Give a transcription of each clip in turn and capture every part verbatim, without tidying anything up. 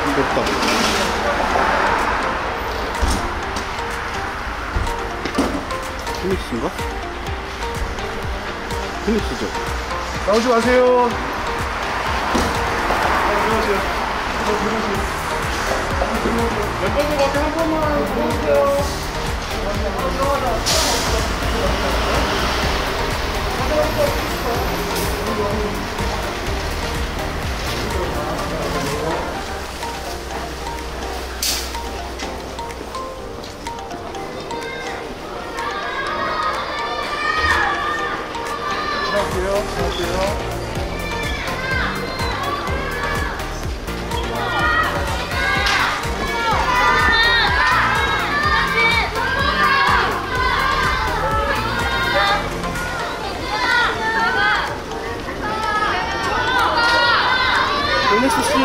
높다. 피닉스인가? 피닉스죠. 나오지 마세요. 들어오세요. 들어오세요. 멤버들 밖에 한 번만 들어오세요. 안녕하세요. 안녕하세요. 릴렉스 씨.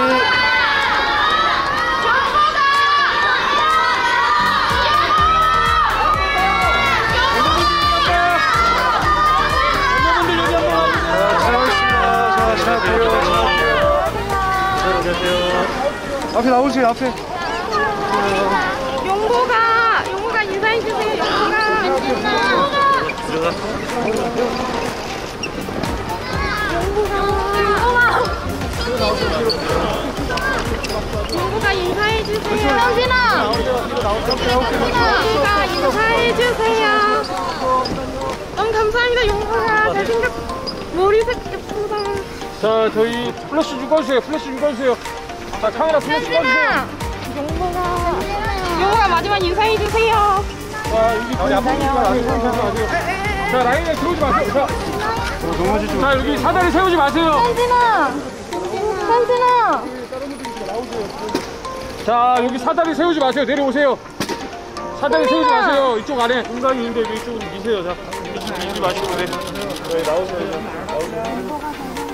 앞에 나오세요. 앞에. 용보가 용보가 인사해주세요. 용보가 용보가 인사해주세요. 현진아 용보가 인사해주세요. 너무 감사합니다. 용보가 잘생겼 머리색 예쁘다. 자, 저희 플래시 좀 꺼주세요. 플래시 좀 꺼주세요. 자, 카메라 플래시 꺼주세요. 용보가 용보가 마지막 인사해주세요. 자, 여기 우리 앞으로 오지 마세요. 자, 라인에 들어오지 마세요. 자, 어, 넘어지지 마. 자, 여기 사다리 세우지 마세요. 현진아 현진아 자, 여기 사다리 세우지 마세요. 내려오세요. 사다리 세우지 마세요. 이쪽 안에 공간이 있는데 이쪽으로 미세요. 자, 미지 마시고 네. 네, 나오세요. 나오세요.